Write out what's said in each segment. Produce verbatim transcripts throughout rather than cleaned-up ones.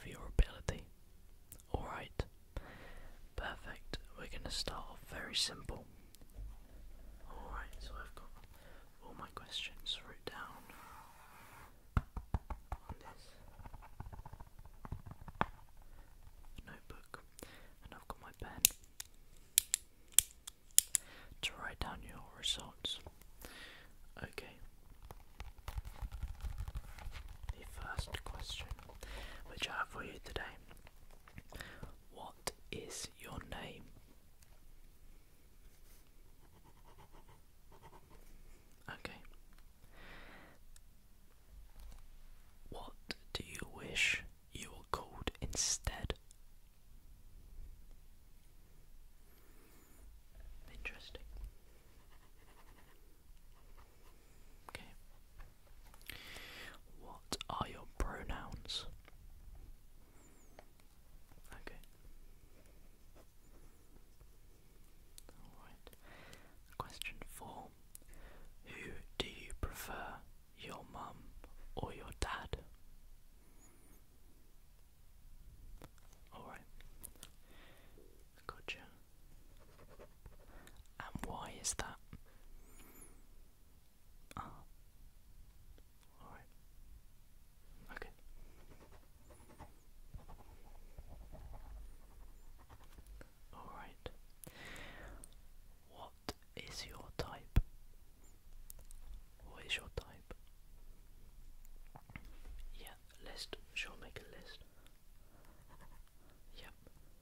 of your ability. Alright, perfect. We're going to start off very simple. Alright, so I've got all my questions written down on this notebook, and I've got my pen to write down your results. Okay. The first question which I have for you today. What is your name? Okay. What do you wish you were called instead? Interesting. Okay. What are your pronouns? Okay. Alright. Question four. Who do you prefer, your mum or your dad? Alright. Gotcha. And why is that? Ah. Alright. Okay. Alright. What is your type? What is your type? Yeah, list. Sure, make a list. Yep.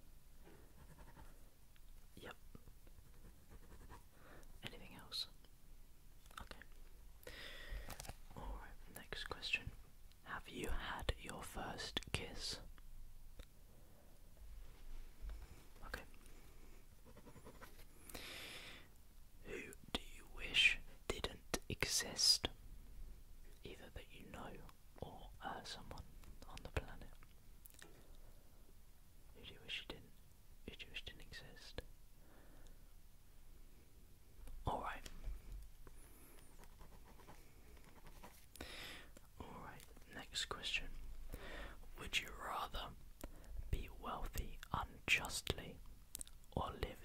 Yep. Anything else? Okay. Alright, next question. Have you had your first kiss? Okay. Who do you wish didn't exist? Either that you know or uh, someone on the planet. Who do you wish you didn't? Who do you wish didn't exist? Alright. Alright, next question. Would you rather be wealthy unjustly or live